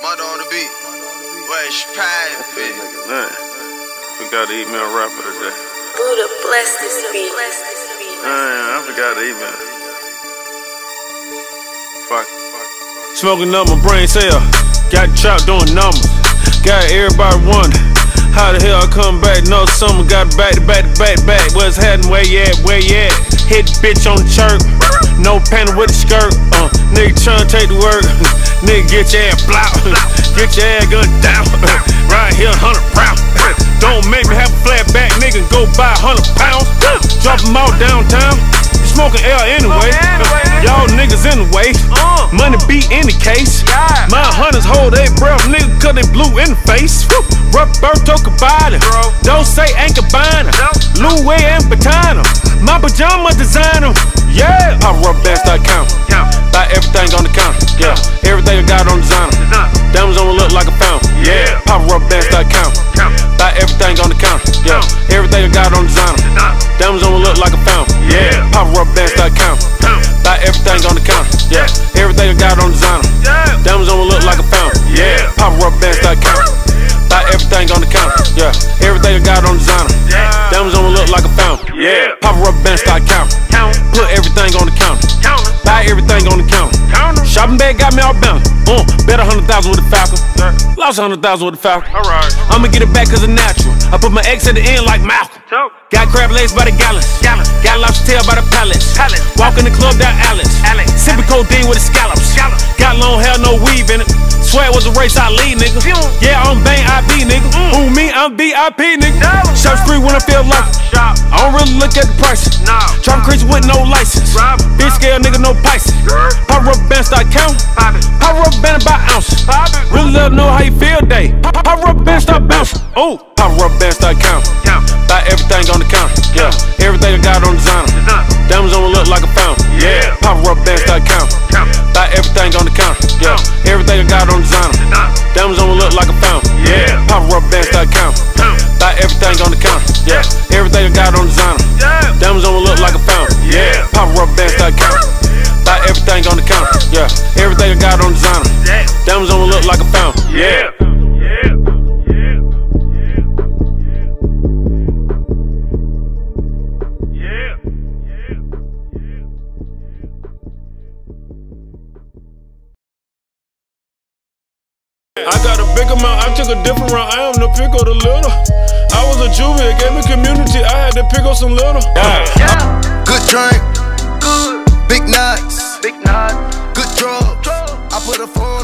Mother on the beat. Where's Private? Forgot to email rapper today. Buddha bless this beat. I forgot to email. Fuck. Smoking up my brain cell. Got chopped doing numbers. Got everybody wonder how the hell I come back. No summer. Got back to back to back to back. What's happening? Where you at? Where you at? Hit the bitch on the chirp. No panty with the skirt. Nigga tryna take the work. Nigga get your ass blout. Get your ass gunned down. Right here 100 rounds. Don't make me have a flat back, nigga, go buy 100 pounds. Drop them out downtown. You smoking L anyway. Y'all niggas in the way. Money be in the case. My hunters hold their breath, nigga, cause they blue in the face. Roberto Cabana. Don't say ain't Cabana. Louis and Batana. My pajama designer. Yeah. Pop rubber bands start counting. Buy everything on the counter. Yeah. Everything I got on designer. Diamonds on look like a fountain. Yeah. Pop rubber bands start counting. Buy everything on the counter. Yeah. Everything I got on designer. Diamonds on look like a fountain. Yeah. Pop rubber bands start counting. Buy everything on the counter. Yeah. Everything I got on designer. Diamonds on look like a fountain. Yeah. Pop rubber bands start counting. Buy everything on the counter. Yeah. Everything I got on designer. Diamonds on look like a fountain. Yeah. Pop rubber bands start counting. Put everything on the counter. Buy everything on the counter. Shopping bag got me all bound. Bet 100,000 with the Falcon. Lost 100,000 with the Falcon. Alright. I'ma get it back cause it's natural. I put my X at the end like Malcolm. Got crab legs by the gallons. Got lobster tail by the pallets. Walk in the club down Alex. Sipping codeine with the scallops. Got long hair, no weave in it. Swear it was a race I lead, nigga. Yeah, I'm bang IP, nigga. Who me? I'm VIP, nigga. Shop street when I feel like it. I don't really look at the prices. Trap creature with no license. Big scale, nigga, no Pisces. Pop rubber band start counting. Pop rubber band about ounces. Really let know how you feel, day. Pop rubber band start bouncing. Oh, pop rubber band start counting. Buy everything on the counter. Yeah, everything I got on designer. Diamonds on look like a fountain. Yeah, pop rubber band start counting. Buy everything on the counter. Yeah, everything I got on designer. Diamonds on look like a fountain. Yeah, pop rubber band start counting. Buy everything on the counter. Yeah, everything I got on designer. Diamonds on look like a fountain. Yeah, pop rubber band start counting. Buy everything on the counter. Yeah, everything I got on designer. Diamonds on look like a fountain. Yeah. I got a big amount, I took a different route. I am the pick of the little. I was a juvie, it gave me community. I had to pick up some little. Good drink, big nuts, good drugs. I put a 4